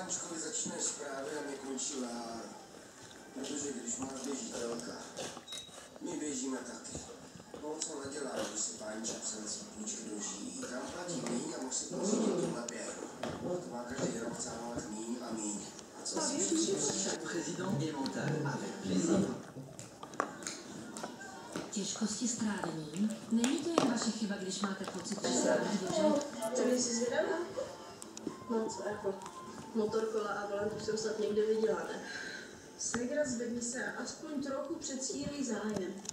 školy začínáš právě a mě končí lár. Protože když má běží telka, my běžíme taky. No co nedělá, když si páni čapsenci půjčky dožijí. Tam platí míň a musí pořídit tuhle běhu. To má každý rok cálovat míň a míň. A co si všichni Président et mental, avec plaisir. Těžkosti s trávením? Není to jen vaše chyba, když máte pocit, že se hodí dobře? To nejsi zvědavá? No co jako? Motorkola a volant už jsem snad někde viděla, ne? Segra, zvedni se a aspoň trochu předstírej zájem.